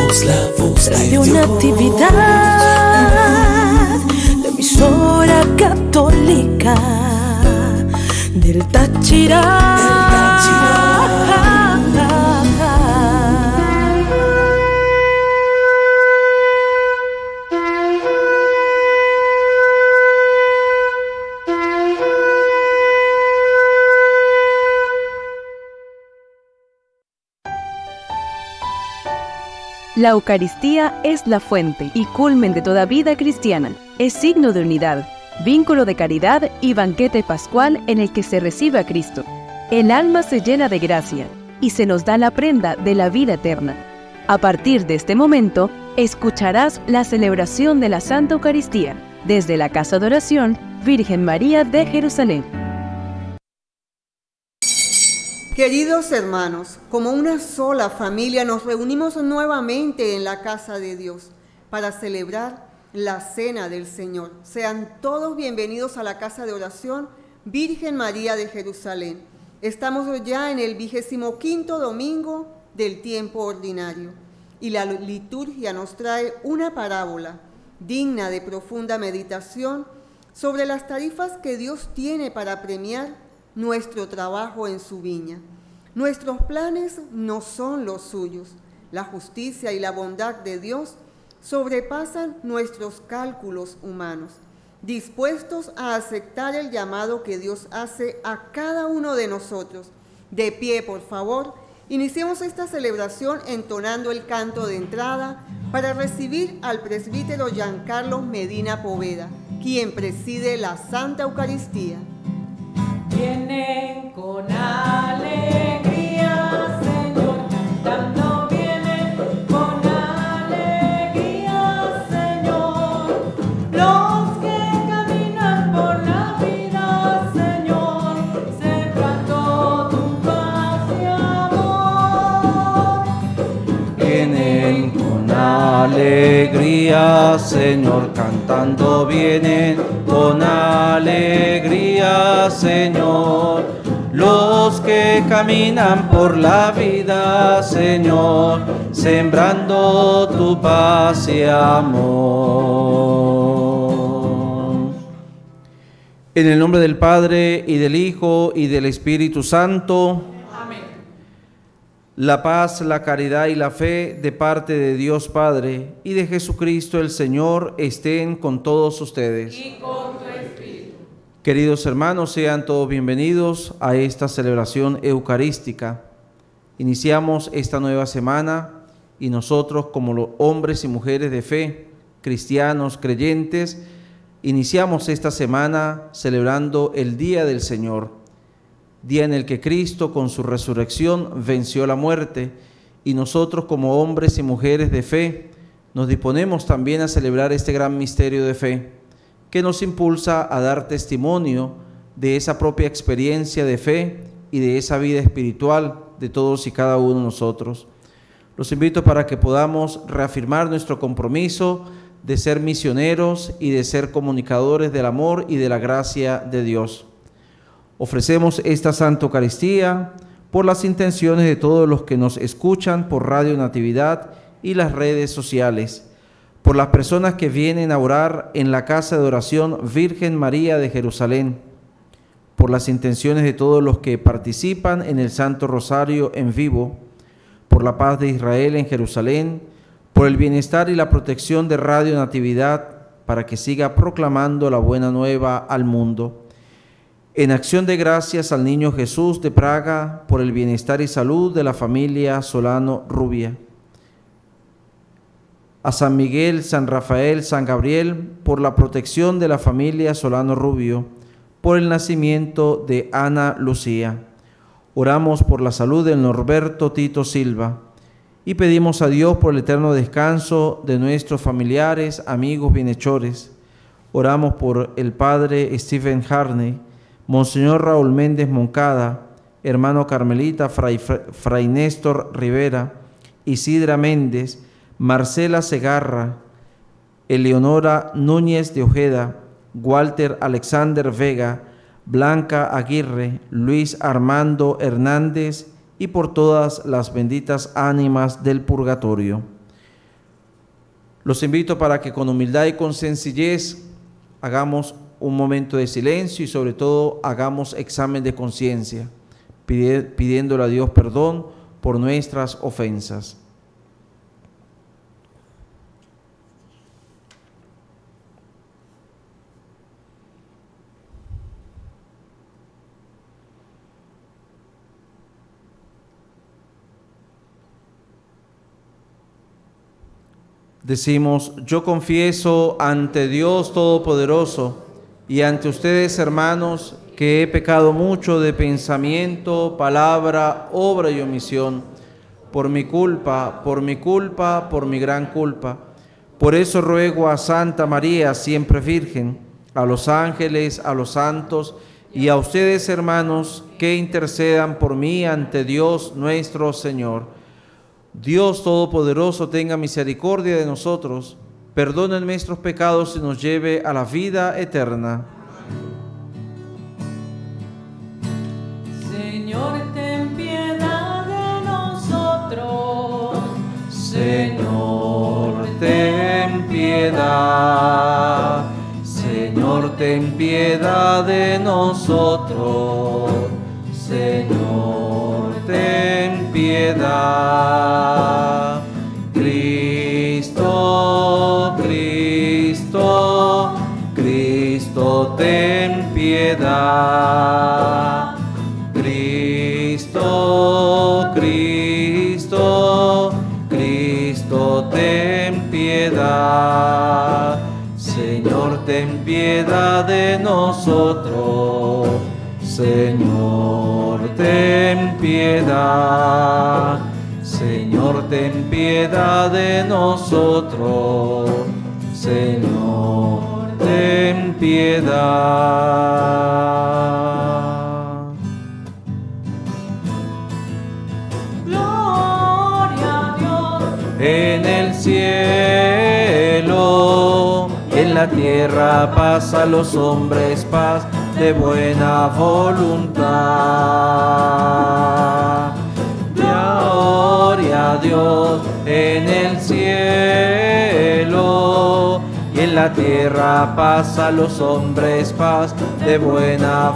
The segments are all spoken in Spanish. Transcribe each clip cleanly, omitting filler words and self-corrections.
Radio Natividad, la emisora católica del Táchira. La Eucaristía es la fuente y culmen de toda vida cristiana. Es signo de unidad, vínculo de caridad y banquete pascual en el que se recibe a Cristo. El alma se llena de gracia y se nos da la prenda de la vida eterna. A partir de este momento, escucharás la celebración de la Santa Eucaristía desde la Casa de Oración Virgen María de Jerusalén. Queridos hermanos, como una sola familia nos reunimos nuevamente en la casa de Dios para celebrar la Cena del Señor. Sean todos bienvenidos a la Casa de Oración Virgen María de Jerusalén. Estamos ya en el 25º domingo del tiempo ordinario y la liturgia nos trae una parábola digna de profunda meditación sobre las tarifas que Dios tiene para premiar nuestro trabajo en su viña. Nuestros planes no son los suyos. La justicia y la bondad de Dios sobrepasan nuestros cálculos humanos. Dispuestos a aceptar el llamado que Dios hace a cada uno de nosotros. De pie, por favor, iniciemos esta celebración entonando el canto de entrada para recibir al presbítero Giancarlo Medina Poveda, quien preside la Santa Eucaristía. Vienen con alegría, Señor, cantando, vienen con alegría, Señor, los que caminan por la vida, Señor, sembrando tu paz y amor. Vienen con alegría, Señor, cantando, vienen con alegría, Señor, los que caminan por la vida, Señor, sembrando tu paz y amor. En el nombre del Padre, y del Hijo, y del Espíritu Santo. Amén. La paz, la caridad y la fe de parte de Dios Padre y de Jesucristo el Señor estén con todos ustedes. Y con tu espíritu. Queridos hermanos, sean todos bienvenidos a esta celebración eucarística. Iniciamos esta nueva semana y nosotros, como los hombres y mujeres de fe, cristianos, creyentes, iniciamos esta semana celebrando el Día del Señor, día en el que Cristo con su resurrección venció la muerte, y nosotros como hombres y mujeres de fe nos disponemos también a celebrar este gran misterio de fe que nos impulsa a dar testimonio de esa propia experiencia de fe y de esa vida espiritual de todos y cada uno de nosotros. Los invito para que podamos reafirmar nuestro compromiso de ser misioneros y de ser comunicadores del amor y de la gracia de Dios. Ofrecemos esta Santa Eucaristía por las intenciones de todos los que nos escuchan por Radio Natividad y las redes sociales, por las personas que vienen a orar en la Casa de Oración Virgen María de Jerusalén, por las intenciones de todos los que participan en el Santo Rosario en vivo, por la paz de Israel en Jerusalén, por el bienestar y la protección de Radio Natividad, para que siga proclamando la buena nueva al mundo. En acción de gracias al Niño Jesús de Praga, por el bienestar y salud de la familia Solano Rubia. A San Miguel, San Rafael, San Gabriel, por la protección de la familia Solano Rubio, por el nacimiento de Ana Lucía. Oramos por la salud de Norberto Tito Silva y pedimos a Dios por el eterno descanso de nuestros familiares, amigos, bienhechores. Oramos por el Padre Stephen Harney, Monseñor Raúl Méndez Moncada, hermano Carmelita, Fray Néstor Rivera, Isidra Méndez, Marcela Segarra, Eleonora Núñez de Ojeda, Walter Alexander Vega, Blanca Aguirre, Luis Armando Hernández y por todas las benditas ánimas del purgatorio. Los invito para que con humildad y con sencillez hagamos un momento de silencio y sobre todo hagamos examen de conciencia, pidiéndole a Dios perdón por nuestras ofensas. Decimos: yo confieso ante Dios Todopoderoso y ante ustedes, hermanos, que he pecado mucho de pensamiento, palabra, obra y omisión, por mi culpa, por mi gran culpa. Por eso ruego a Santa María, siempre Virgen, a los ángeles, a los santos y a ustedes, hermanos, que intercedan por mí ante Dios nuestro Señor. Dios Todopoderoso tenga misericordia de nosotros, perdone nuestros pecados y nos lleve a la vida eterna. Señor, ten piedad de nosotros. Señor, ten piedad. Señor, ten piedad de nosotros. Señor, ten piedad. Cristo, Cristo, Cristo, ten piedad. Cristo, Cristo, Cristo, ten piedad. Señor, ten piedad de nosotros. Señor, ten piedad. Señor, ten piedad de nosotros. Señor, ten piedad. Gloria a Dios. En el cielo y en la tierra paz a los hombres, paz de buena voluntad. Gloria a Dios en el cielo y en la tierra paz a los hombres, paz de buena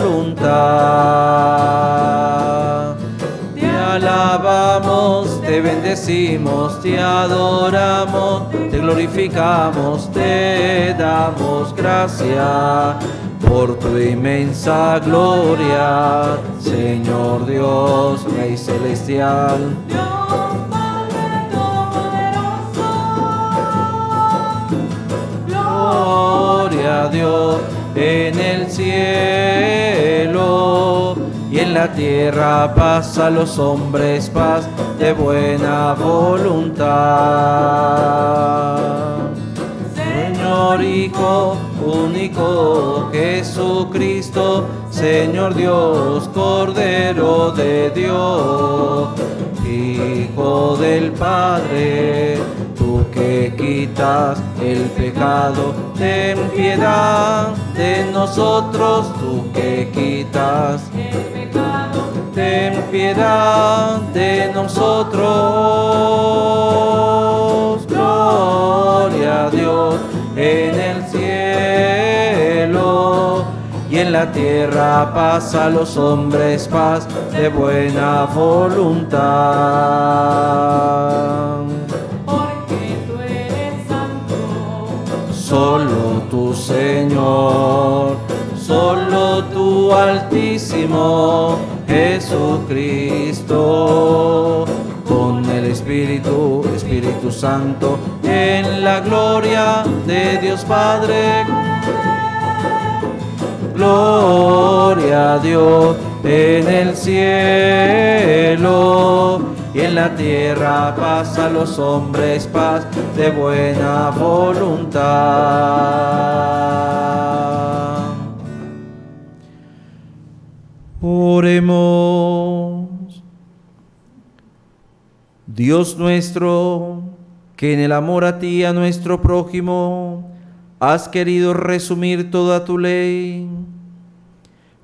voluntad. Te alabamos, te bendecimos, te adoramos, te glorificamos, te damos gracias por tu inmensa gloria, Señor Dios, Rey celestial. Dios Padre Todopoderoso. Gloria a Dios en el cielo y en la tierra paz a los hombres, paz de buena voluntad. Señor Hijo único Jesucristo, Señor Dios, Cordero de Dios, Hijo del Padre, tú que quitas el pecado, ten piedad de nosotros, tú que quitas El pecado. ten piedad de nosotros. Gloria a Dios en el cielo y en la tierra paz a los hombres, paz de buena voluntad. Porque tú eres santo. Solo tú, Señor, solo tú, Altísimo Jesucristo, con el Espíritu Santo, en la gloria de Dios Padre. Gloria a Dios en el cielo y en la tierra paz a los hombres, paz de buena voluntad. Oremos. Dios nuestro, que en el amor a ti y a nuestro prójimo has querido resumir toda tu ley, concédenos descubrirte y amarte en nuestros hermanos, para que,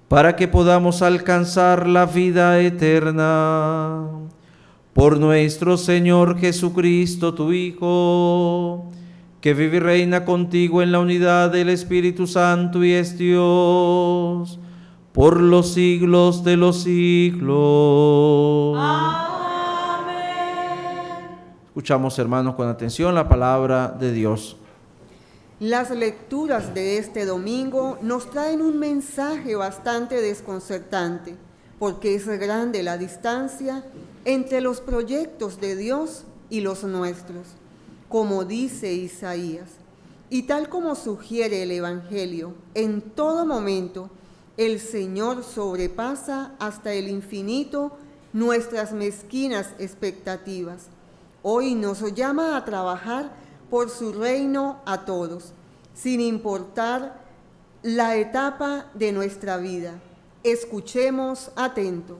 para que podamos alcanzar la vida eterna. Por nuestro Señor Jesucristo, tu Hijo, que vive y reina contigo en la unidad del Espíritu Santo y es Dios, por los siglos de los siglos. Amén. Escuchamos, hermanos, con atención la palabra de Dios. Las lecturas de este domingo nos traen un mensaje bastante desconcertante, porque es grande la distancia entre los proyectos de Dios y los nuestros, como dice Isaías. Y tal como sugiere el Evangelio, en todo momento el Señor sobrepasa hasta el infinito nuestras mezquinas expectativas. Hoy nos llama a trabajar por su reino a todos, sin importar la etapa de nuestra vida. Escuchemos atentos.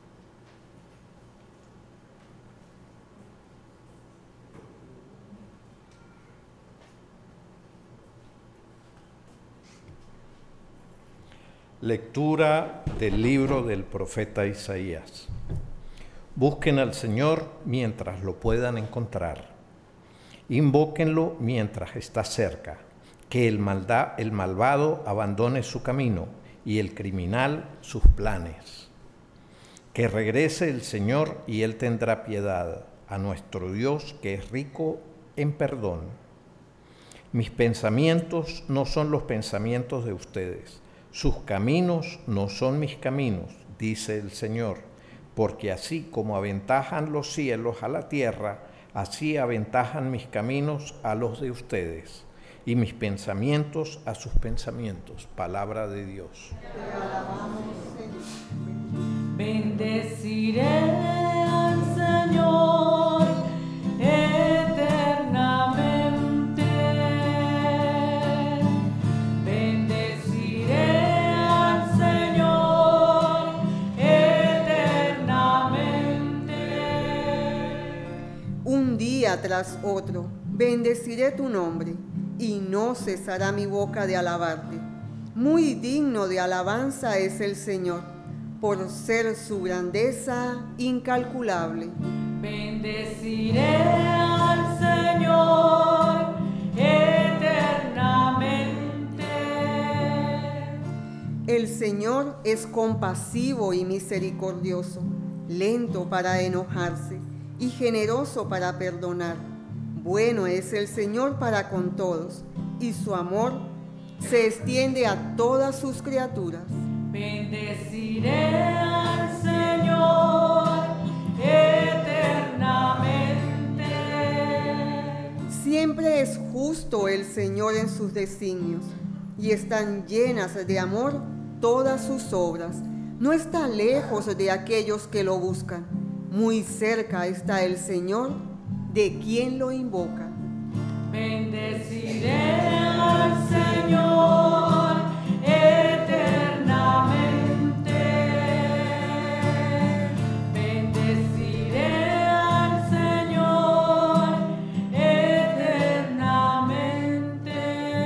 Lectura del libro del profeta Isaías. Busquen al Señor mientras lo puedan encontrar. Invóquenlo mientras está cerca. Que el malvado abandone su camino y el criminal sus planes. Que regrese el Señor y Él tendrá piedad, a nuestro Dios que es rico en perdón. Mis pensamientos no son los pensamientos de ustedes. Sus caminos no son mis caminos, dice el Señor, porque así como aventajan los cielos a la tierra, así aventajan mis caminos a los de ustedes, y mis pensamientos a sus pensamientos. Palabra de Dios. Bendeciré al Señor eternamente. Bendeciré al Señor eternamente. Un día tras otro, bendeciré tu nombre, y no cesará mi boca de alabarte. Muy digno de alabanza es el Señor, por ser su grandeza incalculable. Bendeciré al Señor eternamente. El Señor es compasivo y misericordioso, lento para enojarse y generoso para perdonar. Bueno es el Señor para con todos, y su amor se extiende a todas sus criaturas. Bendeciré al Señor eternamente. Siempre es justo el Señor en sus designios, y están llenas de amor todas sus obras. No está lejos de aquellos que lo buscan. Muy cerca está el Señor de quien lo invoca. Bendeciré al Señor eternamente. Bendeciré al Señor eternamente.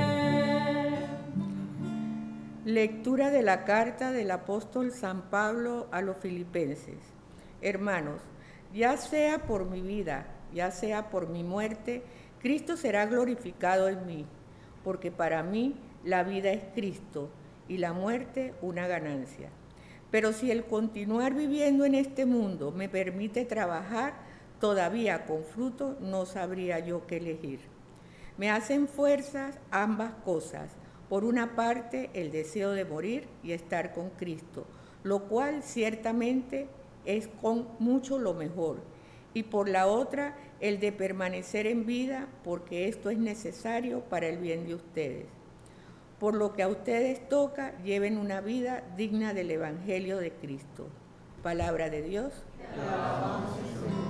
Lectura de la carta del apóstol San Pablo a los Filipenses. Hermanos, ya sea por mi vida, ya sea por mi muerte, Cristo será glorificado en mí, porque para mí la vida es Cristo y la muerte una ganancia. Pero si el continuar viviendo en este mundo me permite trabajar todavía con fruto, no sabría yo qué elegir. Me hacen fuerzas ambas cosas. Por una parte, el deseo de morir y estar con Cristo, lo cual ciertamente es con mucho lo mejor. Y por la otra, el de permanecer en vida, porque esto es necesario para el bien de ustedes. Por lo que a ustedes toca, lleven una vida digna del Evangelio de Cristo. Palabra de Dios. Te alabamos, Señor.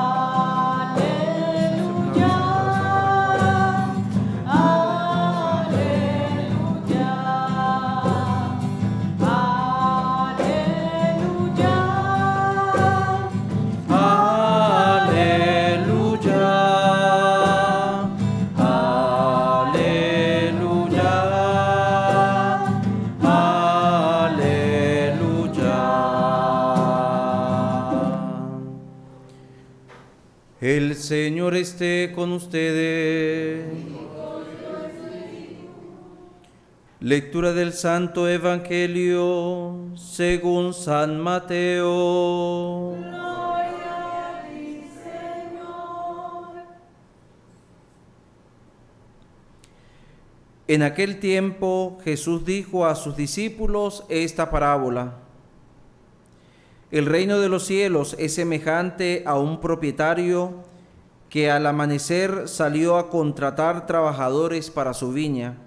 Aleluya. Señor esté con ustedes. Lectura del Santo Evangelio según San Mateo. Gloria a ti, Señor. En aquel tiempo Jesús dijo a sus discípulos esta parábola: El reino de los cielos es semejante a un propietario que al amanecer salió a contratar trabajadores para su viña.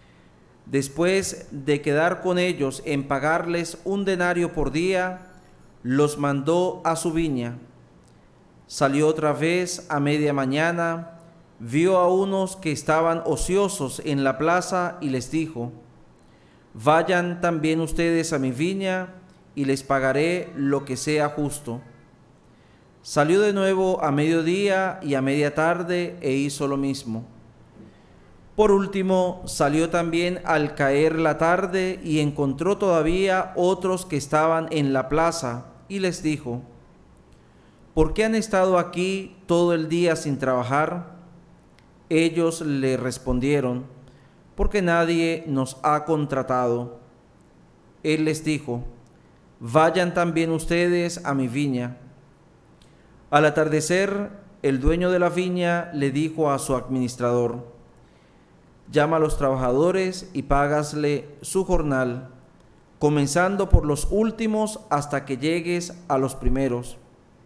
Después de quedar con ellos en pagarles 1 denario por día, los mandó a su viña. Salió otra vez a media mañana, vio a unos que estaban ociosos en la plaza y les dijo: Vayan también ustedes a mi viña y les pagaré lo que sea justo. Salió de nuevo a mediodía y a media tarde e hizo lo mismo. Por último, salió también al caer la tarde y encontró todavía otros que estaban en la plaza y les dijo: ¿Por qué han estado aquí todo el día sin trabajar? Ellos le respondieron: porque nadie nos ha contratado. Él les dijo: Vayan también ustedes a mi viña. Al atardecer, el dueño de la viña le dijo a su administrador: Llama a los trabajadores y págasle su jornal, comenzando por los últimos hasta que llegues a los primeros.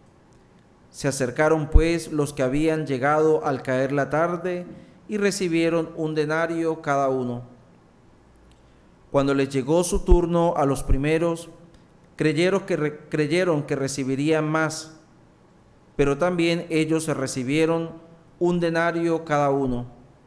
Se acercaron pues los que habían llegado al caer la tarde y recibieron 1 denario cada uno. Cuando les llegó su turno a los primeros, creyeron que recibirían más, pero también ellos recibieron 1 denario cada uno.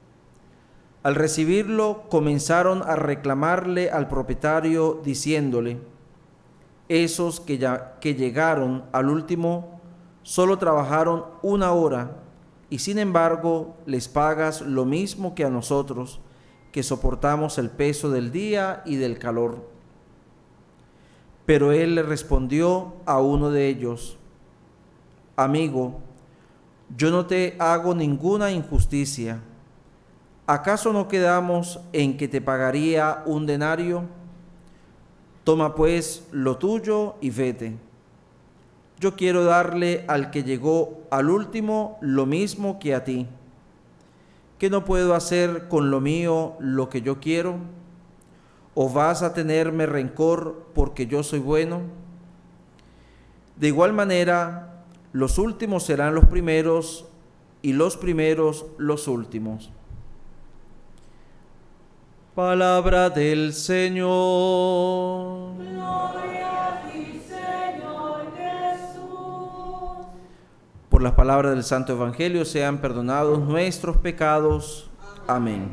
Al recibirlo, comenzaron a reclamarle al propietario, diciéndole: Esos que llegaron al último solo trabajaron 1 hora, y sin embargo les pagas lo mismo que a nosotros, que soportamos el peso del día y del calor. Pero él le respondió a uno de ellos: Amigo, yo no te hago ninguna injusticia. ¿Acaso no quedamos en que te pagaría 1 denario? Toma pues lo tuyo y vete. Yo quiero darle al que llegó al último lo mismo que a ti. ¿Qué no puedo hacer con lo mío lo que yo quiero? ¿O vas a tenerme rencor porque yo soy bueno? De igual manera, los últimos serán los primeros y los primeros los últimos. Palabra del Señor. Gloria a ti, Señor Jesús. Por las palabras del Santo Evangelio sean perdonados nuestros pecados. Amén.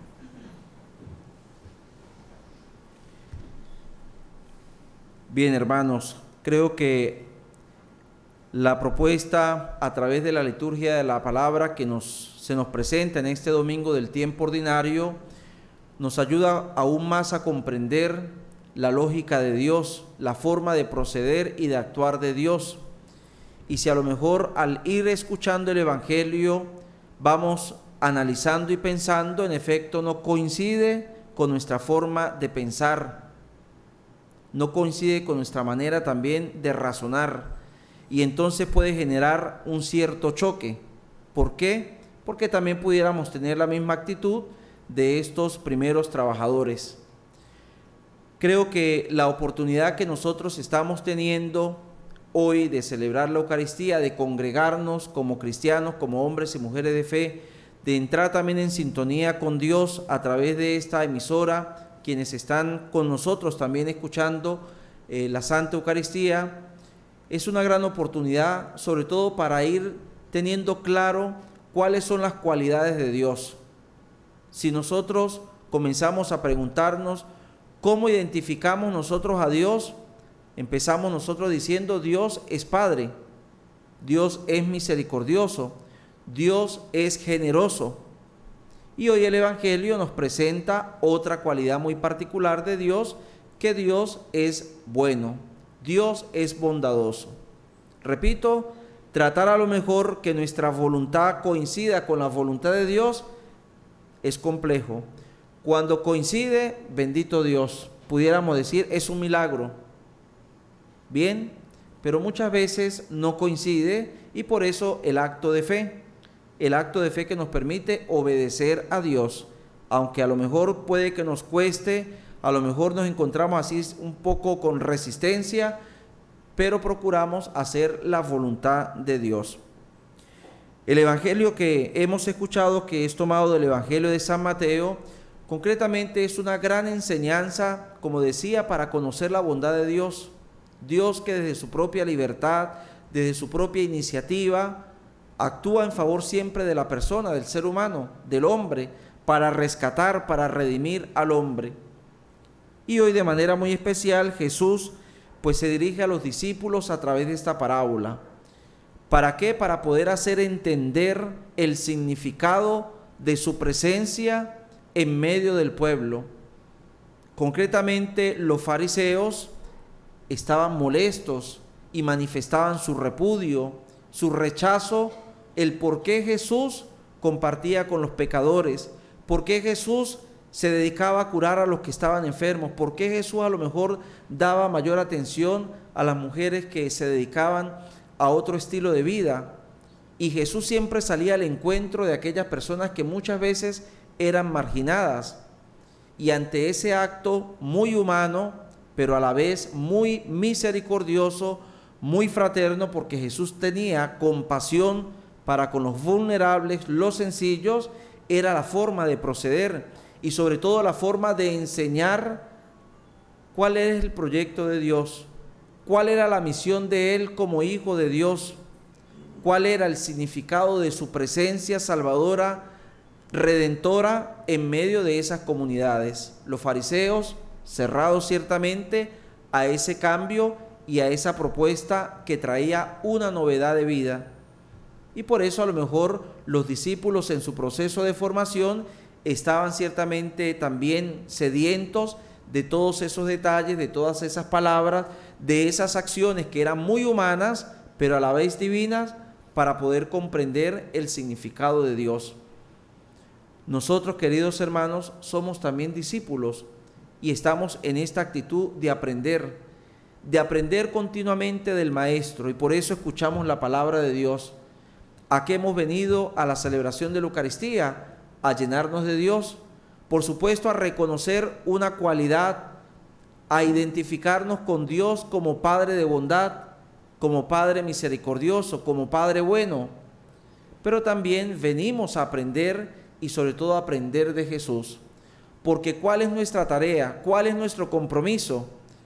Bien, hermanos, creo que la propuesta a través de la liturgia de la palabra que se nos presenta en este domingo del tiempo ordinario nos ayuda aún más a comprender la lógica de Dios, la forma de proceder y de actuar de Dios. Y si a lo mejor al ir escuchando el Evangelio vamos analizando y pensando, en efecto no coincide con nuestra forma de pensar, no coincide con nuestra manera también de razonar, y entonces puede generar un cierto choque. ¿Por qué? Porque también pudiéramos tener la misma actitud de estos primeros trabajadores. Creo que la oportunidad que nosotros estamos teniendo hoy de celebrar la Eucaristía, de congregarnos como cristianos, como hombres y mujeres de fe, de entrar también en sintonía con Dios a través de esta emisora, quienes están con nosotros también escuchando la Santa Eucaristía, es una gran oportunidad, sobre todo para ir teniendo claro cuáles son las cualidades de Dios. Si nosotros comenzamos a preguntarnos cómo identificamos nosotros a Dios, empezamos nosotros diciendo: Dios es Padre, Dios es misericordioso, Dios es generoso. Y hoy el Evangelio nos presenta otra cualidad muy particular de Dios, que Dios es bueno, Dios es bondadoso. Repito, tratar a lo mejor que nuestra voluntad coincida con la voluntad de Dios es complejo. Cuando coincide, bendito Dios, pudiéramos decir, es un milagro. Bien, pero muchas veces no coincide y por eso el acto de fe que nos permite obedecer a Dios, aunque a lo mejor puede que nos cueste, a lo mejor nos encontramos así un poco con resistencia, pero procuramos hacer la voluntad de Dios. El evangelio que hemos escuchado, que es tomado del evangelio de San Mateo, concretamente es una gran enseñanza, como decía, para conocer la bondad de Dios. Dios que desde su propia libertad, desde su propia iniciativa, actúa en favor siempre de la persona, del ser humano, del hombre, para rescatar, para redimir al hombre. Y hoy de manera muy especial Jesús pues se dirige a los discípulos a través de esta parábola. ¿Para qué? Para poder hacer entender el significado de su presencia en medio del pueblo. Concretamente, los fariseos estaban molestos y manifestaban su repudio, su rechazo, el por qué Jesús compartía con los pecadores, por qué Jesús se dedicaba a curar a los que estaban enfermos, por qué Jesús a lo mejor daba mayor atención a las mujeres que se dedicaban a otro estilo de vida. Y Jesús siempre salía al encuentro de aquellas personas que muchas veces eran marginadas. Y ante ese acto muy humano, pero a la vez muy misericordioso, muy fraterno, porque Jesús tenía compasión para con los vulnerables, los sencillos, era la forma de proceder y sobre todo la forma de enseñar cuál es el proyecto de Dios, cuál era la misión de Él como Hijo de Dios, cuál era el significado de su presencia salvadora, redentora en medio de esas comunidades. Los fariseos, cerrados ciertamente a ese cambio y a esa propuesta que traía una novedad de vida. Y por eso a lo mejor los discípulos en su proceso de formación estaban ciertamente también sedientos de todos esos detalles, de todas esas palabras, de esas acciones que eran muy humanas, pero a la vez divinas, para poder comprender el significado de Dios. Nosotros, queridos hermanos, somos también discípulos y estamos en esta actitud de aprender continuamente del Maestro, y por eso escuchamos la palabra de Dios. ¿A qué hemos venido a la celebración de la Eucaristía? A llenarnos de Dios, por supuesto a reconocer una cualidad, a identificarnos con Dios como Padre de bondad, como Padre misericordioso, como Padre bueno, pero también venimos a aprender y sobre todo a aprender de Jesús, porque ¿cuál es nuestra tarea? ¿Cuál es nuestro compromiso?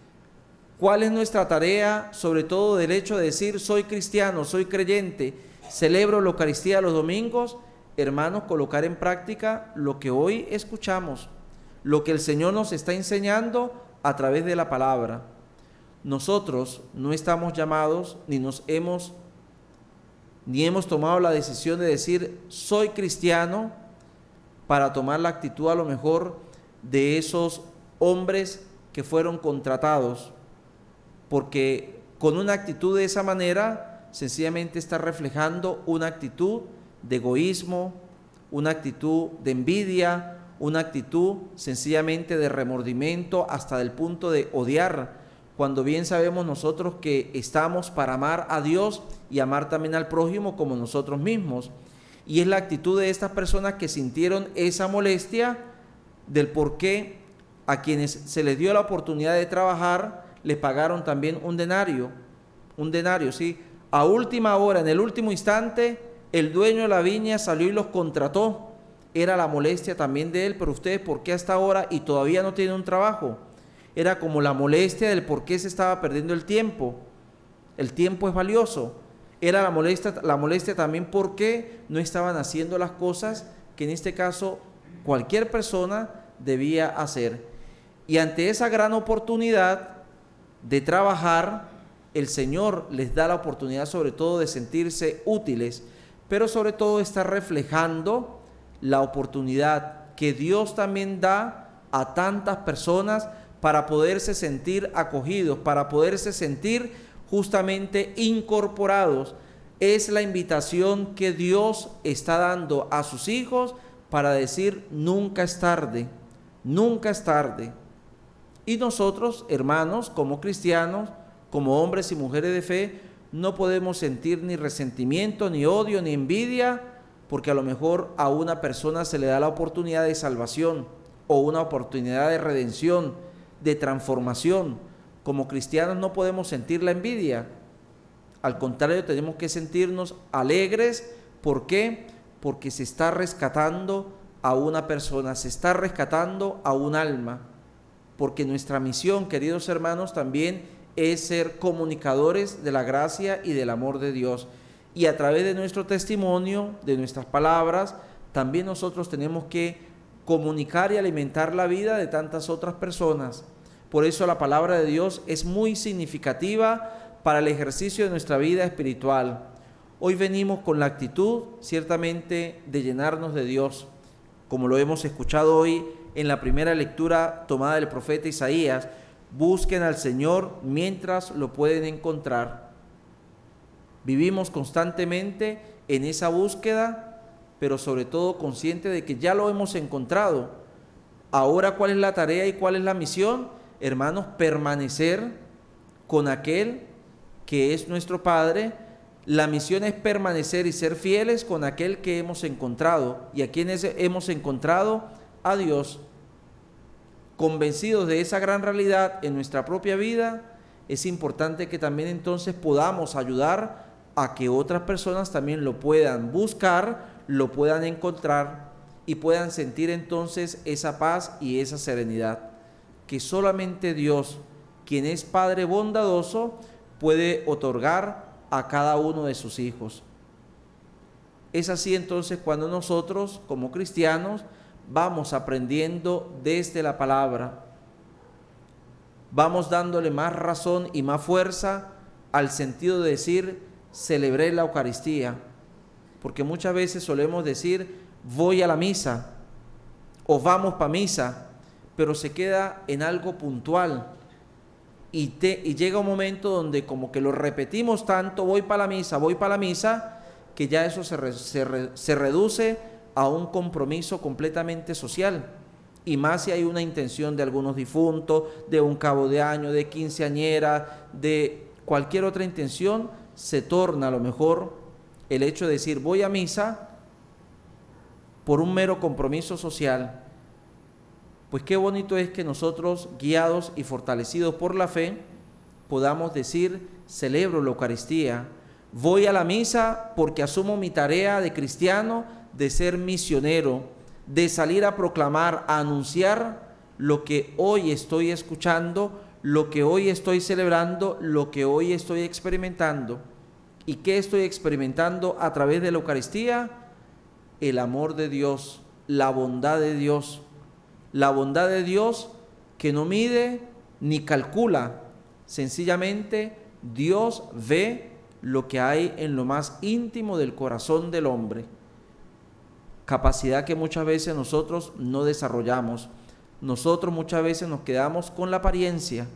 ¿Cuál es nuestra tarea, sobre todo del hecho de decir soy cristiano, soy creyente, celebro la Eucaristía los domingos? Hermanos, colocar en práctica lo que hoy escuchamos, lo que el Señor nos está enseñando a través de la palabra. Nosotros no estamos llamados ni hemos tomado la decisión de decir soy cristiano para tomar la actitud a lo mejor de esos hombres que fueron contratados, porque con una actitud de esa manera sencillamente está reflejando una actitud de egoísmo, una actitud de envidia, una actitud sencillamente de remordimiento hasta del punto de odiar, cuando bien sabemos nosotros que estamos para amar a Dios y amar también al prójimo como nosotros mismos. Y es la actitud de estas personas que sintieron esa molestia del por qué a quienes se les dio la oportunidad de trabajar les pagaron también un denario, ¿sí? A última hora, en el último instante, el dueño de la viña salió y los contrató. Era la molestia también de él, pero ustedes, ¿por qué hasta ahora y todavía no tienen un trabajo? Era como la molestia del por qué se estaba perdiendo el tiempo. El tiempo es valioso. Era la molestia también por qué no estaban haciendo las cosas que en este caso cualquier persona debía hacer. Y ante esa gran oportunidad de trabajar, el Señor les da la oportunidad sobre todo de sentirse útiles, pero sobre todo está reflejando la oportunidad que Dios también da a tantas personas para poderse sentir acogidos, para poderse sentir justamente incorporados. Es la invitación que Dios está dando a sus hijos para decir nunca es tarde, nunca es tarde. Y nosotros, hermanos, como cristianos, como hombres y mujeres de fe, no podemos sentir ni resentimiento, ni odio, ni envidia, porque a lo mejor a una persona se le da la oportunidad de salvación o una oportunidad de redención, de transformación. Como cristianos no podemos sentir la envidia. Al contrario, tenemos que sentirnos alegres. ¿Por qué? Porque se está rescatando a una persona, se está rescatando a un alma. Porque nuestra misión, queridos hermanos, también es ser comunicadores de la gracia y del amor de Dios. Y a través de nuestro testimonio, de nuestras palabras, también nosotros tenemos que comunicar y alimentar la vida de tantas otras personas. Por eso la palabra de Dios es muy significativa para el ejercicio de nuestra vida espiritual. Hoy venimos con la actitud, ciertamente, de llenarnos de Dios, como lo hemos escuchado hoy en la primera lectura tomada del profeta Isaías. Busquen al Señor mientras lo pueden encontrar. Vivimos constantemente en esa búsqueda, pero sobre todo consciente de que ya lo hemos encontrado. Ahora, ¿cuál es la tarea y cuál es la misión? Hermanos, permanecer con aquel que es nuestro Padre. La misión es permanecer y ser fieles con aquel que hemos encontrado. ¿Y a quienes hemos encontrado? A Dios. Convencidos de esa gran realidad en nuestra propia vida, es importante que también entonces podamos ayudar a que otras personas también lo puedan buscar, lo puedan encontrar y puedan sentir entonces esa paz y esa serenidad que solamente Dios, quien es Padre bondadoso, puede otorgar a cada uno de sus hijos. Es así entonces cuando nosotros, como cristianos, vamos aprendiendo desde la palabra, vamos dándole más razón y más fuerza al sentido de decir, celebré la Eucaristía, porque muchas veces solemos decir, voy a la misa, o vamos para misa, pero se queda en algo puntual, y llega un momento donde como que lo repetimos tanto, voy para la misa, que ya eso se reduce a un compromiso completamente social, y más si hay una intención de algunos difuntos, de un cabo de año, de quinceañera, de cualquier otra intención, se torna a lo mejor el hecho de decir voy a misa por un mero compromiso social. Pues qué bonito es que nosotros, guiados y fortalecidos por la fe, podamos decir, celebro la Eucaristía, voy a la misa porque asumo mi tarea de cristiano, de ser misionero, de salir a proclamar, a anunciar lo que hoy estoy escuchando, lo que hoy estoy celebrando, lo que hoy estoy experimentando. ¿Y qué estoy experimentando a través de la Eucaristía? El amor de Dios, la bondad de Dios. La bondad de Dios que no mide ni calcula. Sencillamente Dios ve lo que hay en lo más íntimo del corazón del hombre. Capacidad que muchas veces nosotros no desarrollamos. Nosotros muchas veces nos quedamos con la apariencia,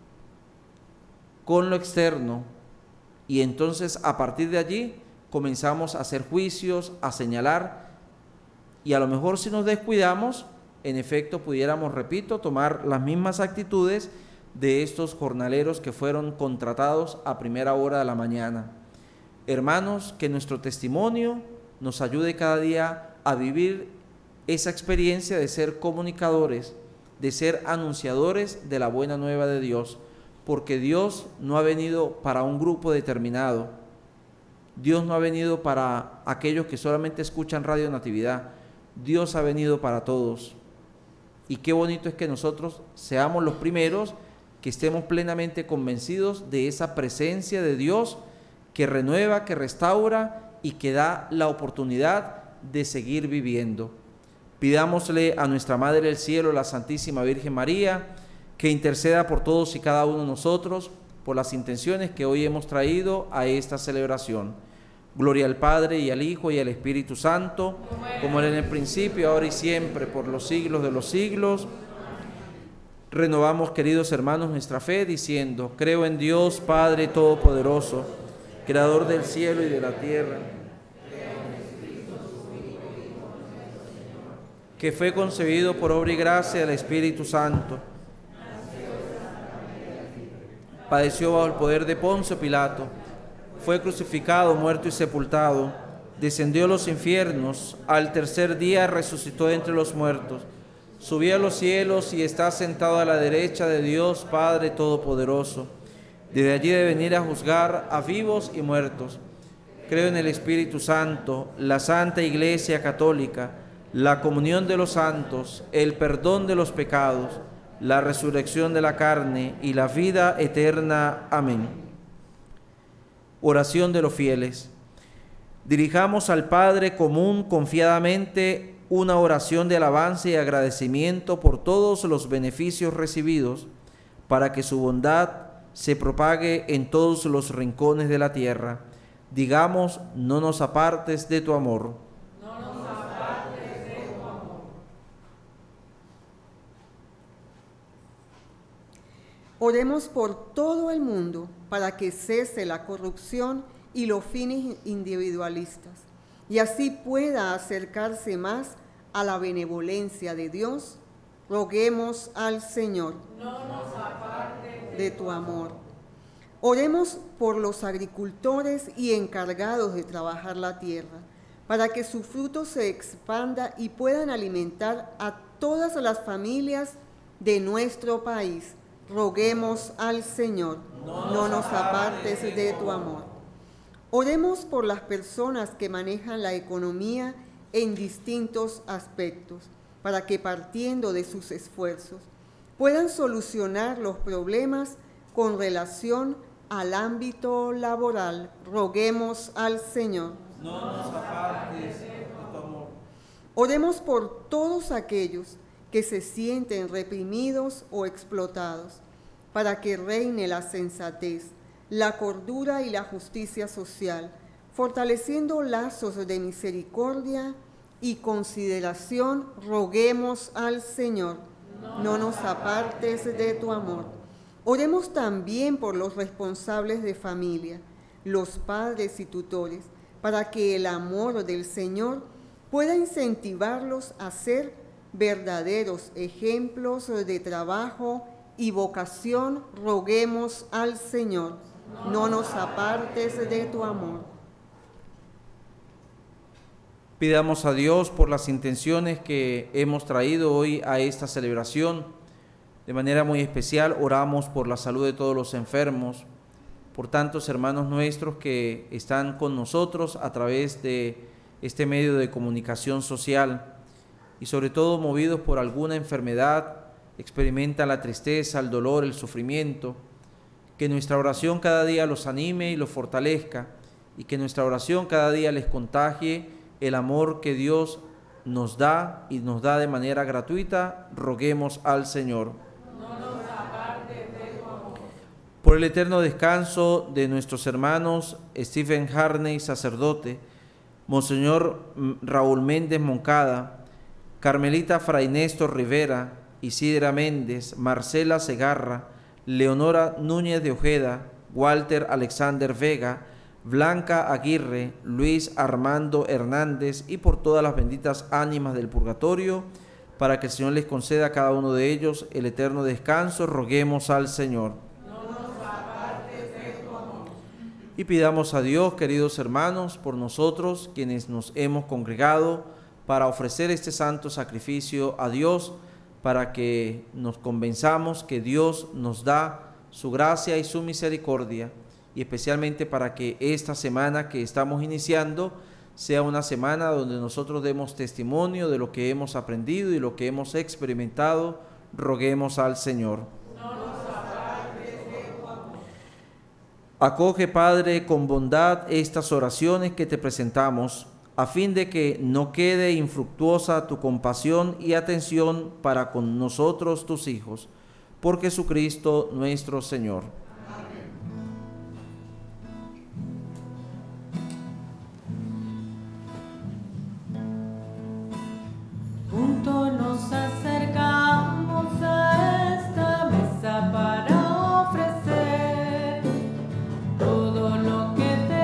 con lo externo, y entonces a partir de allí comenzamos a hacer juicios, a señalar, y a lo mejor si nos descuidamos, en efecto pudiéramos, repito, tomar las mismas actitudes de estos jornaleros que fueron contratados a primera hora de la mañana. Hermanos, que nuestro testimonio nos ayude cada día a vivir esa experiencia de ser comunicadores, de ser anunciadores de la buena nueva de Dios, porque Dios no ha venido para un grupo determinado. Dios no ha venido para aquellos que solamente escuchan Radio Natividad. Dios ha venido para todos. Y qué bonito es que nosotros seamos los primeros que estemos plenamente convencidos de esa presencia de Dios que renueva, que restaura y que da la oportunidad de seguir viviendo. Pidámosle a nuestra Madre del Cielo, la Santísima Virgen María, que interceda por todos y cada uno de nosotros, por las intenciones que hoy hemos traído a esta celebración. Gloria al Padre, y al Hijo, y al Espíritu Santo, como era en el principio, ahora y siempre, por los siglos de los siglos. Renovamos, queridos hermanos, nuestra fe, diciendo, creo en Dios, Padre Todopoderoso, Creador del cielo y de la tierra, que fue concebido por obra y gracia del Espíritu Santo, padeció bajo el poder de Poncio Pilato, fue crucificado, muerto y sepultado, descendió a los infiernos, al tercer día resucitó de entre los muertos, subió a los cielos y está sentado a la derecha de Dios Padre Todopoderoso. Desde allí debe venir a juzgar a vivos y muertos. Creo en el Espíritu Santo, la Santa Iglesia Católica, la comunión de los santos, el perdón de los pecados, la resurrección de la carne y la vida eterna. Amén. Oración de los fieles. Dirijamos al Padre común confiadamente una oración de alabanza y agradecimiento por todos los beneficios recibidos, para que su bondad se propague en todos los rincones de la tierra. Digamos: no nos apartes de tu amor. No nos apartes de tu amor. Oremos por todo el mundo para que cese la corrupción y los fines individualistas, y así pueda acercarse más a la benevolencia de Dios. Roguemos al Señor. No nos apartes de tu amor. Oremos por los agricultores y encargados de trabajar la tierra, para que su fruto se expanda y puedan alimentar a todas las familias de nuestro país. Roguemos al Señor. No nos apartes de tu amor. Oremos por las personas que manejan la economía en distintos aspectos, para que partiendo de sus esfuerzos puedan solucionar los problemas con relación al ámbito laboral. Roguemos al Señor. No nos apartes de tu amor. Oremos por todos aquellos que se sienten reprimidos o explotados, para que reine la sensatez, la cordura y la justicia social, fortaleciendo lazos de misericordia y consideración. Roguemos al Señor. No nos apartes de tu amor. Oremos también por los responsables de familia, los padres y tutores, para que el amor del Señor pueda incentivarlos a ser verdaderos ejemplos de trabajo y vocación. Roguemos al Señor. No nos apartes de tu amor. Pidamos a Dios por las intenciones que hemos traído hoy a esta celebración. De manera muy especial oramos por la salud de todos los enfermos, por tantos hermanos nuestros que están con nosotros a través de este medio de comunicación social, y sobre todo movidos por alguna enfermedad, experimentan la tristeza, el dolor, el sufrimiento. Que nuestra oración cada día los anime y los fortalezca, y que nuestra oración cada día les contagie el amor que Dios nos da y nos da de manera gratuita. Roguemos al Señor. No nos apartes de tu amor. Por el eterno descanso de nuestros hermanos Stephen Harney, sacerdote, Monseñor Raúl Méndez Moncada, Carmelita Fray Néstor Rivera, Isidra Méndez, Marcela Segarra, Leonora Núñez de Ojeda, Walter Alexander Vega, Blanca Aguirre, Luis Armando Hernández, y por todas las benditas ánimas del purgatorio, para que el Señor les conceda a cada uno de ellos el eterno descanso. Roguemos al Señor. No nos apartes de tu amor. Y pidamos a Dios, queridos hermanos, por nosotros, quienes nos hemos congregado para ofrecer este santo sacrificio a Dios, para que nos convenzamos que Dios nos da su gracia y su misericordia, y especialmente para que esta semana que estamos iniciando sea una semana donde nosotros demos testimonio de lo que hemos aprendido y lo que hemos experimentado. Roguemos al Señor. No nos apartes de tu amor. Acoge, Padre, con bondad estas oraciones que te presentamos, a fin de que no quede infructuosa tu compasión y atención para con nosotros, tus hijos, por Jesucristo nuestro Señor. Juntos nos acercamos a esta mesa para ofrecer todo lo que te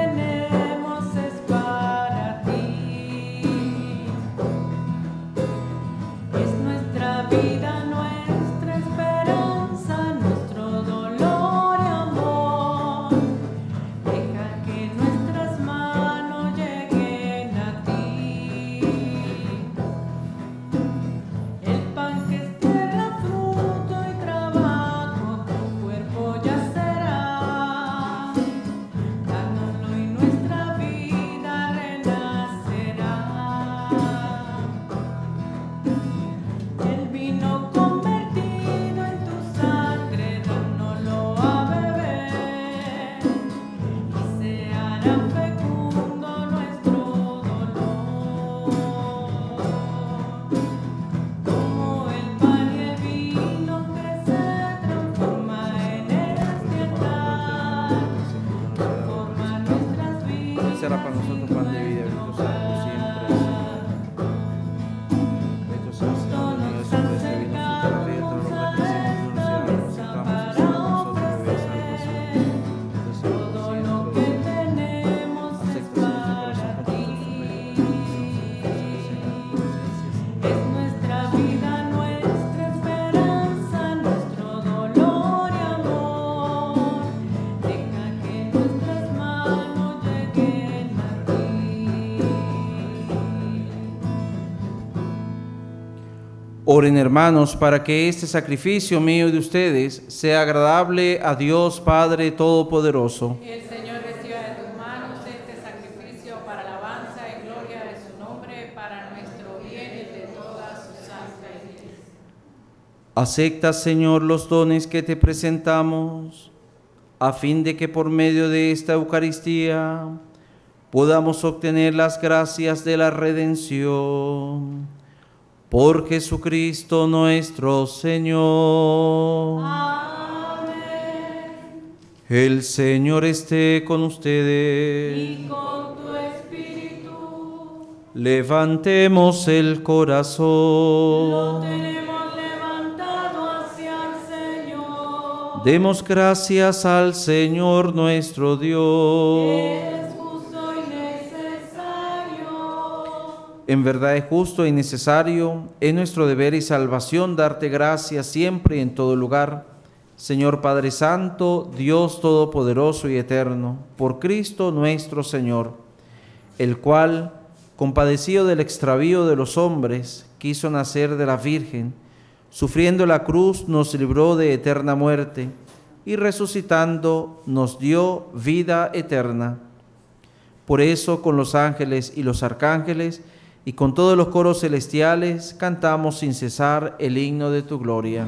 Oren, hermanos, para que este sacrificio mío y de ustedes sea agradable a Dios Padre Todopoderoso. El Señor reciba de tus manos este sacrificio para alabanza y gloria de su nombre, para nuestro bien y de toda su santa iglesia. Acepta, Señor, los dones que te presentamos, a fin de que por medio de esta Eucaristía podamos obtener las gracias de la redención. Por Jesucristo nuestro Señor. Amén. El Señor esté con ustedes. Y con tu espíritu. Levantemos el corazón. Lo tenemos levantado hacia el Señor. Demos gracias al Señor nuestro Dios. Es justo y necesario. En verdad es justo y necesario, es nuestro deber y salvación darte gracias siempre y en todo lugar, Señor Padre Santo, Dios Todopoderoso y Eterno, por Cristo nuestro Señor, el cual, compadecido del extravío de los hombres, quiso nacer de la Virgen, sufriendo la cruz nos libró de eterna muerte, y resucitando nos dio vida eterna. Por eso con los ángeles y los arcángeles, y con todos los coros celestiales, cantamos sin cesar el himno de tu gloria.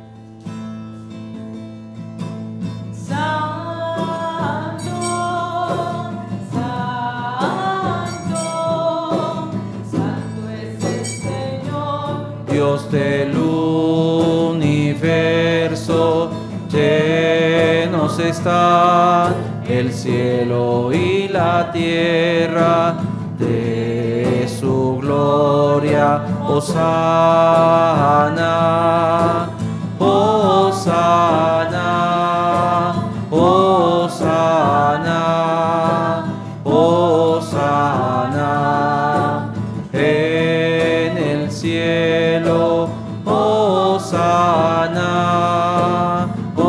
Santo, santo, santo es el Señor. Dios del universo, llenos están el cielo y la tierra de su gloria. Hosana, Hosana, Hosana, Hosana en el cielo. Hosana,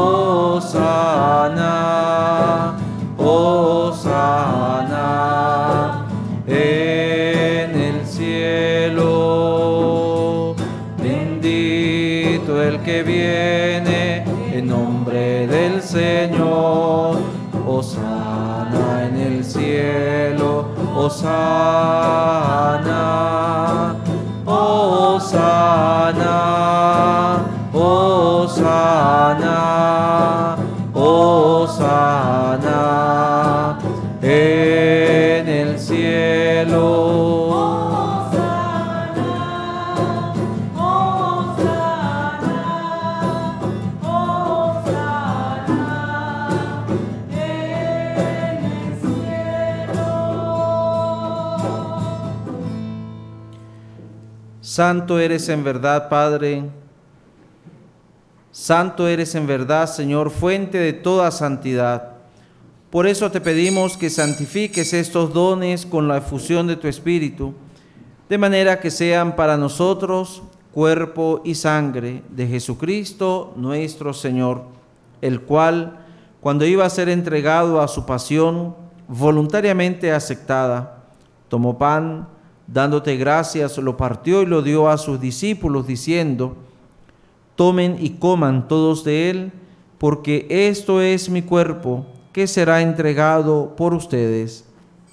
Hosana, Hosana en el cielo. Bendito el que viene en nombre del Señor. Hosana en el cielo. Hosana, Hosana, Hosana, Hosana en el cielo. Hosana, Hosana, Hosana en el cielo. Santo eres en verdad, Padre. Santo eres en verdad, Señor, fuente de toda santidad. Por eso te pedimos que santifiques estos dones con la efusión de tu Espíritu, de manera que sean para nosotros cuerpo y sangre de Jesucristo nuestro Señor, el cual, cuando iba a ser entregado a su pasión voluntariamente aceptada, tomó pan, dándote gracias, lo partió y lo dio a sus discípulos, diciendo: tomen y coman todos de él, porque esto es mi cuerpo, que será entregado por ustedes.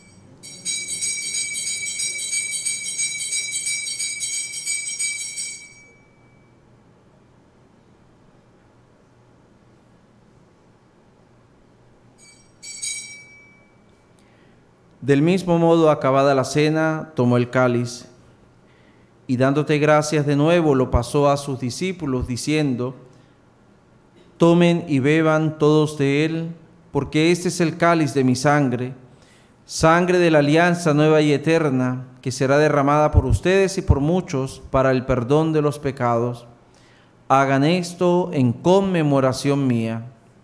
Del mismo modo, acabada la cena, tomó el cáliz y dándote gracias de nuevo, lo pasó a sus discípulos, diciendo: tomen y beban todos de él, porque este es el cáliz de mi sangre, sangre de la alianza nueva y eterna, que será derramada por ustedes y por muchos para el perdón de los pecados. Hagan esto en conmemoración mía.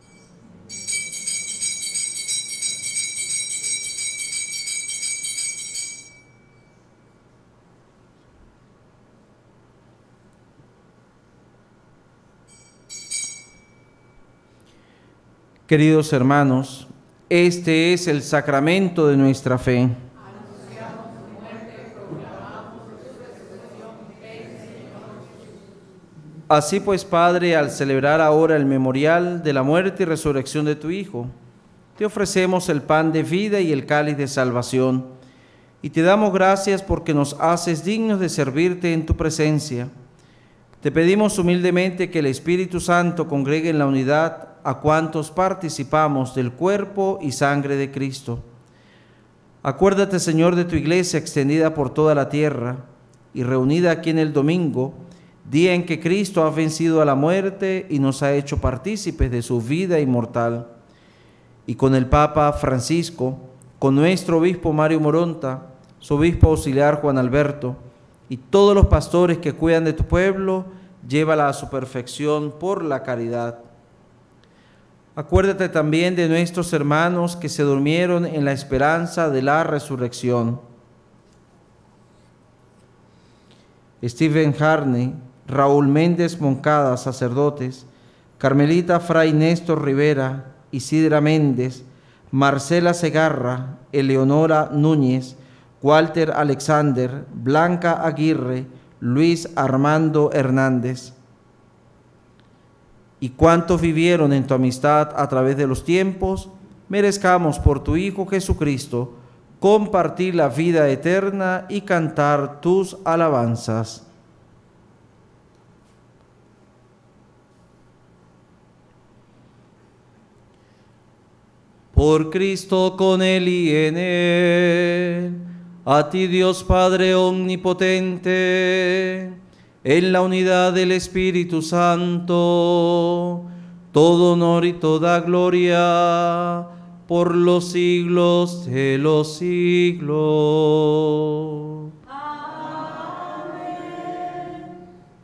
Queridos hermanos, este es el sacramento de nuestra fe. Así pues, Padre, al celebrar ahora el memorial de la muerte y resurrección de tu Hijo, te ofrecemos el pan de vida y el cáliz de salvación, y te damos gracias porque nos haces dignos de servirte en tu presencia. Te pedimos humildemente que el Espíritu Santo congregue en la unidad a cuantos participamos del cuerpo y sangre de Cristo. Acuérdate, Señor, de tu iglesia extendida por toda la tierra y reunida aquí en el domingo, día en que Cristo ha vencido a la muerte y nos ha hecho partícipes de su vida inmortal. Y con el Papa Francisco, con nuestro obispo Mario Moronta, su obispo auxiliar Juan Alberto, y todos los pastores que cuidan de tu pueblo, llévala a su perfección por la caridad. Acuérdate también de nuestros hermanos que se durmieron en la esperanza de la resurrección. Stephen Harney, Raúl Méndez Moncada, sacerdotes, Carmelita Fray Néstor Rivera, Isidra Méndez, Marcela Segarra, Eleonora Núñez, Walter Alexander, Blanca Aguirre, Luis Armando Hernández. Y cuantos vivieron en tu amistad a través de los tiempos, merezcamos por tu Hijo Jesucristo compartir la vida eterna y cantar tus alabanzas. Por Cristo, con Él y en Él, a ti Dios Padre omnipotente, en la unidad del Espíritu Santo, todo honor y toda gloria por los siglos de los siglos. Amén.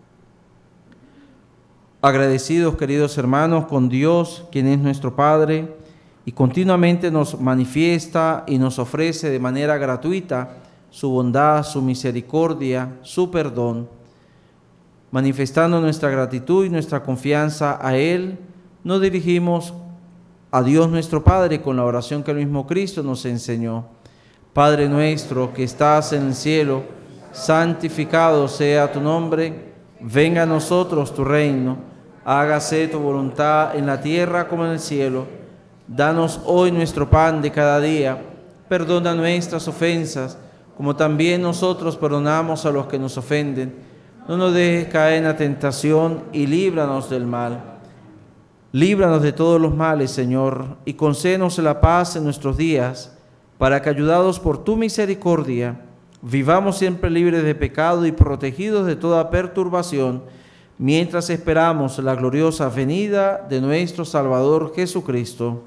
Agradecidos, queridos hermanos, con Dios, quien es nuestro Padre, y continuamente nos manifiesta y nos ofrece de manera gratuita su bondad, su misericordia, su perdón. Manifestando nuestra gratitud y nuestra confianza a Él, nos dirigimos a Dios nuestro Padre con la oración que el mismo Cristo nos enseñó. Padre nuestro que estás en el cielo, santificado sea tu nombre, venga a nosotros tu reino, hágase tu voluntad en la tierra como en el cielo. Danos hoy nuestro pan de cada día, perdona nuestras ofensas, como también nosotros perdonamos a los que nos ofenden. No nos dejes caer en la tentación y líbranos del mal. Líbranos de todos los males, Señor, y concédenos la paz en nuestros días, para que, ayudados por tu misericordia, vivamos siempre libres de pecado y protegidos de toda perturbación, mientras esperamos la gloriosa venida de nuestro Salvador Jesucristo.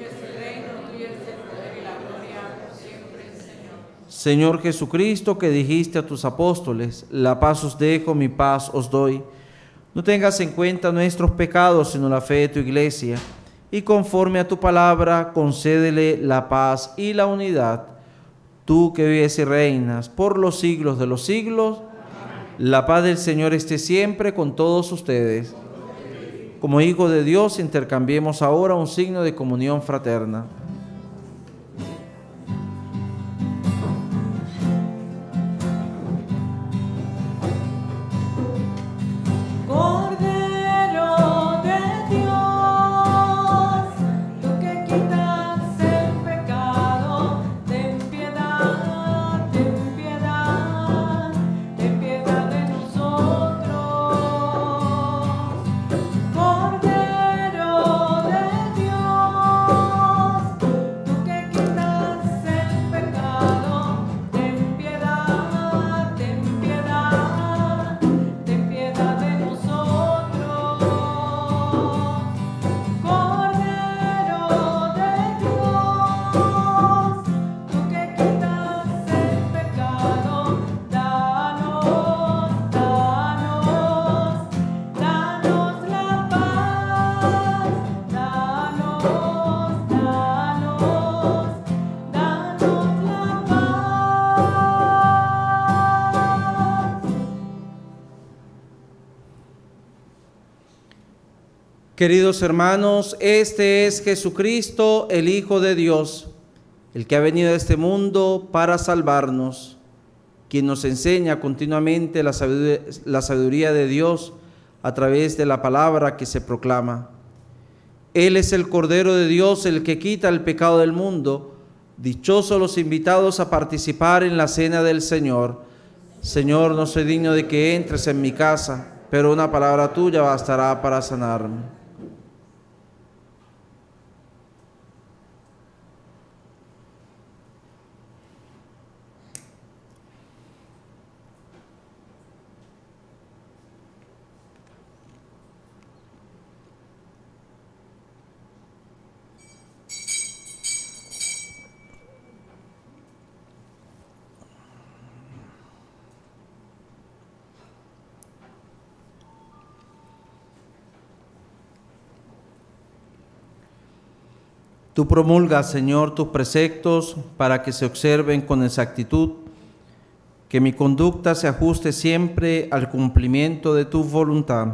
Señor Jesucristo, que dijiste a tus apóstoles, la paz os dejo, mi paz os doy. No tengas en cuenta nuestros pecados, sino la fe de tu iglesia, y conforme a tu palabra, concédele la paz y la unidad. Tú que vives y reinas por los siglos de los siglos, la paz del Señor esté siempre con todos ustedes. Como hijos de Dios, intercambiemos ahora un signo de comunión fraterna. Queridos hermanos, este es Jesucristo, el Hijo de Dios, el que ha venido a este mundo para salvarnos, quien nos enseña continuamente la sabiduría de Dios a través de la palabra que se proclama. Él es el Cordero de Dios, el que quita el pecado del mundo. Dichosos los invitados a participar en la cena del Señor. Señor, no soy digno de que entres en mi casa, pero una palabra tuya bastará para sanarme. Tú promulgas, Señor, tus preceptos para que se observen con exactitud, que mi conducta se ajuste siempre al cumplimiento de tu voluntad.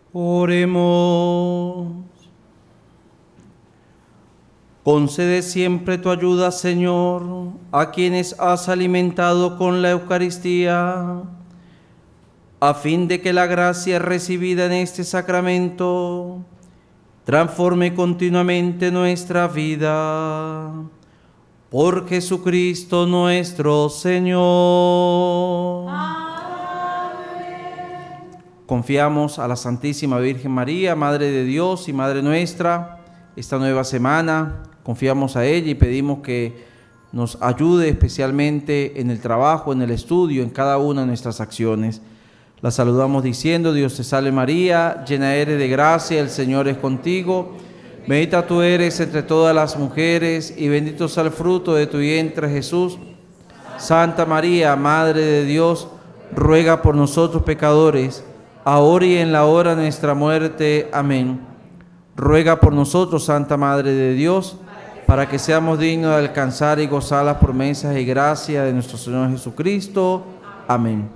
Oremos. Concede siempre tu ayuda, Señor, a quienes has alimentado con la Eucaristía, a fin de que la gracia recibida en este sacramento transforme continuamente nuestra vida. Por Jesucristo nuestro Señor. Confiamos a la Santísima Virgen María, Madre de Dios y Madre nuestra, esta nueva semana. Confiamos a ella y pedimos que nos ayude especialmente en el trabajo, en el estudio, en cada una de nuestras acciones. La saludamos diciendo: Dios te salve María, llena eres de gracia, el Señor es contigo. Bendita tú eres entre todas las mujeres y bendito sea el fruto de tu vientre, Jesús. Santa María, Madre de Dios, ruega por nosotros pecadores, ahora y en la hora de nuestra muerte. Amén. Ruega por nosotros, Santa Madre de Dios, para que seamos dignos de alcanzar y gozar las promesas y gracias de nuestro Señor Jesucristo. Amén.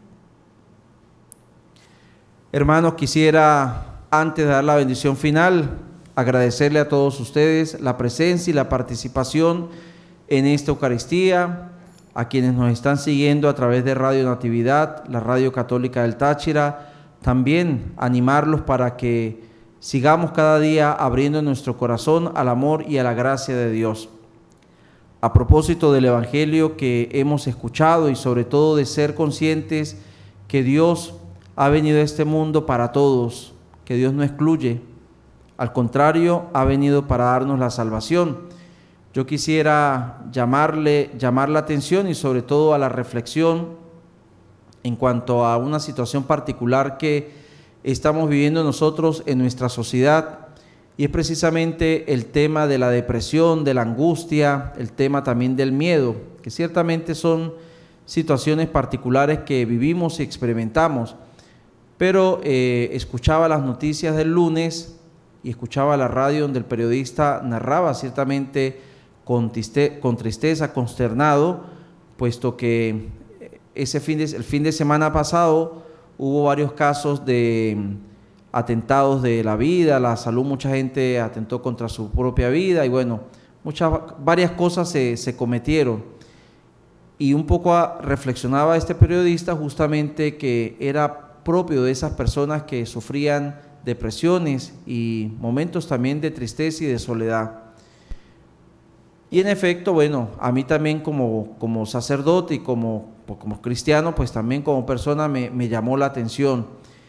Hermanos, quisiera, antes de dar la bendición final, agradecerle a todos ustedes la presencia y la participación en esta Eucaristía, a quienes nos están siguiendo a través de Radio Natividad, la Radio Católica del Táchira. También animarlos para que sigamos cada día abriendo nuestro corazón al amor y a la gracia de Dios. A propósito del Evangelio que hemos escuchado y sobre todo de ser conscientes que Dios ha venido a este mundo para todos, que Dios no excluye, al contrario, ha venido para darnos la salvación. Yo quisiera llamar la atención y sobre todo a la reflexión en cuanto a una situación particular que estamos viviendo nosotros en nuestra sociedad, y es precisamente el tema de la depresión, de la angustia, el tema también del miedo, que ciertamente son situaciones particulares que vivimos y experimentamos. Pero escuchaba las noticias del lunes y escuchaba la radio donde el periodista narraba ciertamente con tristeza, consternado, puesto que el fin de semana pasado hubo varios casos de atentados de la vida, la salud, mucha gente atentó contra su propia vida y bueno, varias cosas se cometieron. Y un poco reflexionaba este periodista justamente que era propio de esas personas que sufrían depresiones y momentos también de tristeza y de soledad. Y en efecto, bueno, a mí también como sacerdote y como cristiano, pues también como persona me llamó la atención.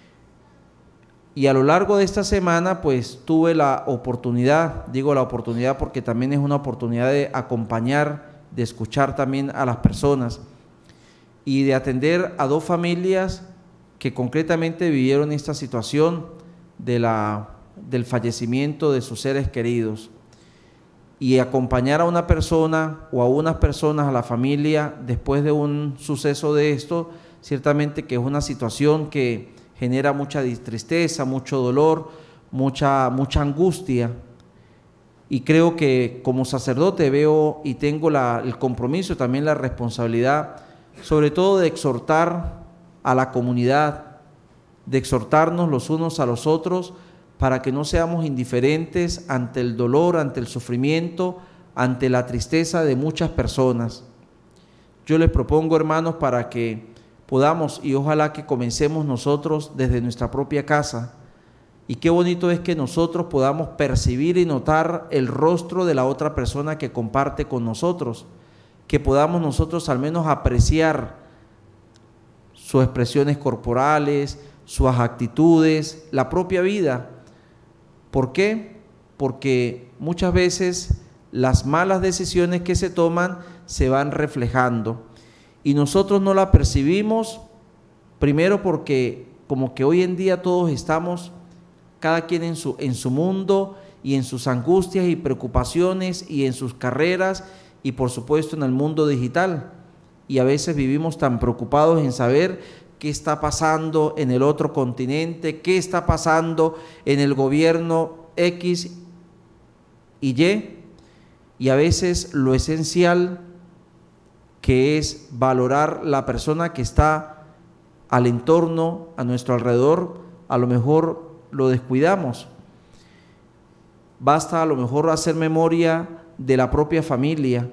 Y a lo largo de esta semana, pues tuve la oportunidad, digo la oportunidad porque también es una oportunidad de acompañar, de escuchar también a las personas y de atender a dos familias que concretamente vivieron esta situación del fallecimiento de sus seres queridos, y acompañar a una persona o a unas personas, a la familia, después de un suceso de esto, ciertamente que es una situación que genera mucha tristeza, mucho dolor, mucha angustia, y creo que como sacerdote veo y tengo el compromiso, también la responsabilidad, sobre todo de exhortar a la comunidad, de exhortarnos los unos a los otros para que no seamos indiferentes ante el dolor, ante el sufrimiento, ante la tristeza de muchas personas. Yo les propongo, hermanos, para que podamos, y ojalá que comencemos nosotros desde nuestra propia casa, y qué bonito es que nosotros podamos percibir y notar el rostro de la otra persona que comparte con nosotros, que podamos nosotros al menos apreciar sus expresiones corporales, sus actitudes, la propia vida. ¿Por qué? Porque muchas veces las malas decisiones que se toman se van reflejando y nosotros no la percibimos, primero porque como que hoy en día todos estamos, cada quien en su mundo y en sus angustias y preocupaciones y en sus carreras y por supuesto en el mundo digital, y a veces vivimos tan preocupados en saber qué está pasando en el otro continente, qué está pasando en el gobierno X y Y, a veces lo esencial que es valorar la persona que está al entorno, a nuestro alrededor, a lo mejor lo descuidamos. Basta a lo mejor hacer memoria de la propia familia.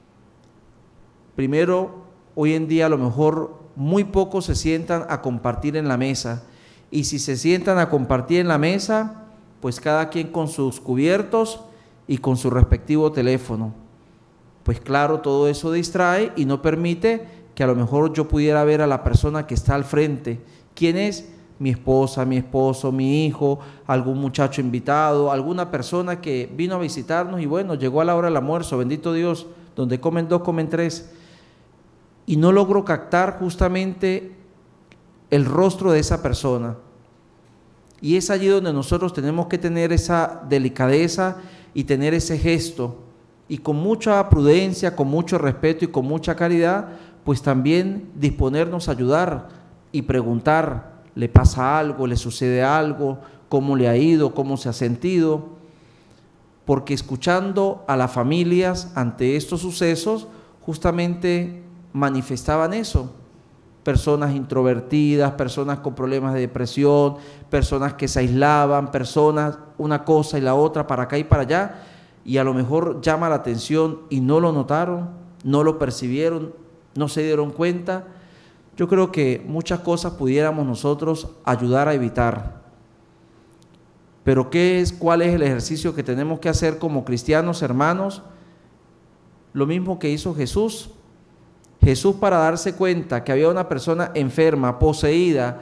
Primero, hoy en día a lo mejor muy pocos se sientan a compartir en la mesa. Y si se sientan a compartir en la mesa, pues cada quien con sus cubiertos y con su respectivo teléfono. Pues claro, todo eso distrae y no permite que a lo mejor yo pudiera ver a la persona que está al frente. ¿Quién es? Mi esposa, mi esposo, mi hijo, algún muchacho invitado, alguna persona que vino a visitarnos y bueno, llegó a la hora del almuerzo, bendito Dios, donde comen dos, comen tres. Y no logro captar justamente el rostro de esa persona. Y es allí donde nosotros tenemos que tener esa delicadeza y tener ese gesto. Y con mucha prudencia, con mucho respeto y con mucha caridad, pues también disponernos a ayudar y preguntar, ¿le pasa algo? ¿Le sucede algo? ¿Cómo le ha ido? ¿Cómo se ha sentido? Porque escuchando a las familias ante estos sucesos, justamente manifestaban eso. Personas introvertidas, personas con problemas de depresión, personas que se aislaban, personas una cosa y la otra, para acá y para allá, y a lo mejor llama la atención y no lo notaron, no lo percibieron, no se dieron cuenta. Yo creo que muchas cosas pudiéramos nosotros ayudar a evitar. Pero ¿cuál es el ejercicio que tenemos que hacer como cristianos, hermanos? Lo mismo que hizo Jesús. Jesús, para darse cuenta que había una persona enferma, poseída,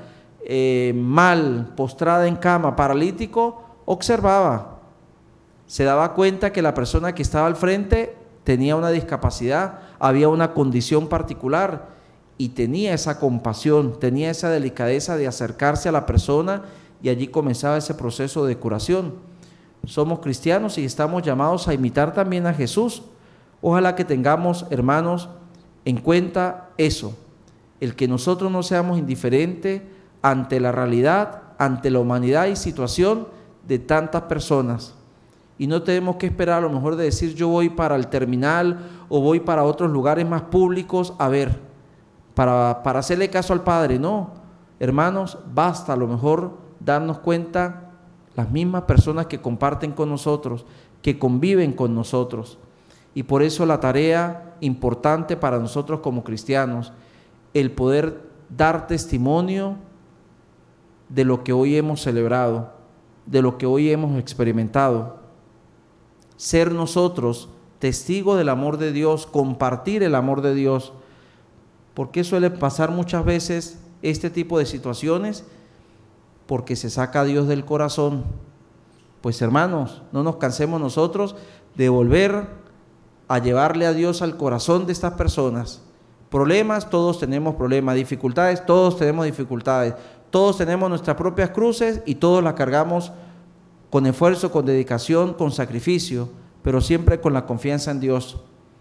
mal, postrada en cama, paralítico, observaba. Se daba cuenta que la persona que estaba al frente tenía una discapacidad, había una condición particular y tenía esa compasión, tenía esa delicadeza de acercarse a la persona y allí comenzaba ese proceso de curación. Somos cristianos y estamos llamados a imitar también a Jesús. Ojalá que tengamos, hermanos, en cuenta eso, el que nosotros no seamos indiferentes ante la realidad, ante la humanidad y situación de tantas personas. Y no tenemos que esperar a lo mejor de decir yo voy para el terminal o voy para otros lugares más públicos a ver, para hacerle caso al Padre. No, hermanos, basta a lo mejor darnos cuenta las mismas personas que comparten con nosotros, que conviven con nosotros. Y por eso la tarea importante para nosotros como cristianos, el poder dar testimonio de lo que hoy hemos celebrado, de lo que hoy hemos experimentado. Ser nosotros testigos del amor de Dios, compartir el amor de Dios. ¿Por qué suele pasar muchas veces este tipo de situaciones? Porque se saca a Dios del corazón. Pues hermanos, no nos cansemos nosotros de volver a llevarle a Dios al corazón de estas personas. Problemas, todos tenemos problemas. Dificultades, todos tenemos dificultades. Todos tenemos nuestras propias cruces y todos las cargamos con esfuerzo, con dedicación, con sacrificio, pero siempre con la confianza en Dios.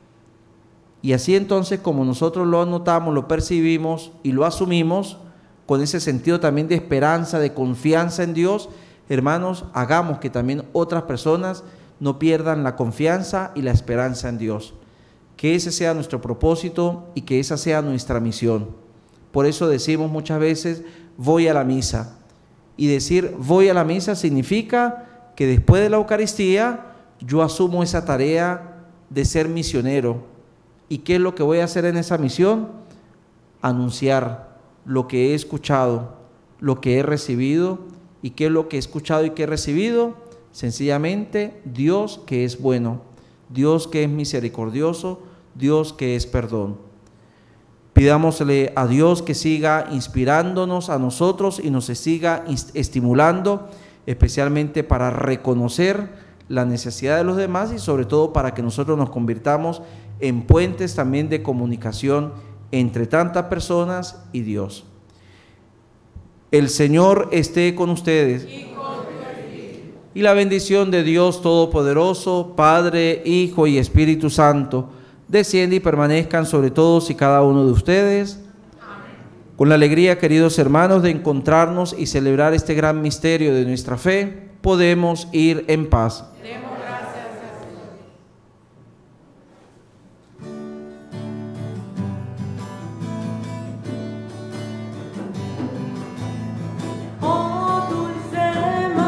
Y así entonces, como nosotros lo anotamos, lo percibimos y lo asumimos, con ese sentido también de esperanza, de confianza en Dios, hermanos, hagamos que también otras personas no pierdan la confianza y la esperanza en Dios. Que ese sea nuestro propósito y que esa sea nuestra misión. Por eso decimos muchas veces, voy a la misa. Y decir voy a la misa significa que después de la Eucaristía yo asumo esa tarea de ser misionero. ¿Y qué es lo que voy a hacer en esa misión? Anunciar lo que he escuchado, lo que he recibido. ¿Y qué es lo que he escuchado y que he recibido? Sencillamente, Dios que es bueno, Dios que es misericordioso, Dios que es perdón. Pidámosle a Dios que siga inspirándonos a nosotros y nos siga estimulando, especialmente para reconocer la necesidad de los demás y sobre todo para que nosotros nos convirtamos en puentes también de comunicación entre tantas personas y Dios. El Señor esté con ustedes. Y la bendición de Dios Todopoderoso, Padre, Hijo y Espíritu Santo, desciende y permanezcan sobre todos y cada uno de ustedes. Amén. Con la alegría, queridos hermanos, de encontrarnos y celebrar este gran misterio de nuestra fe, podemos ir en paz. Demos gracias al Señor. Oh, dulce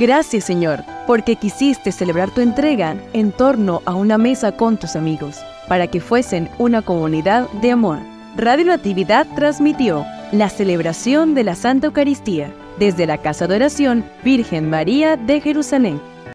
Gracias, Señor, porque quisiste celebrar tu entrega en torno a una mesa con tus amigos, para que fuesen una comunidad de amor. Radio Natividad transmitió la celebración de la Santa Eucaristía desde la Casa de Oración Virgen María de Jerusalén.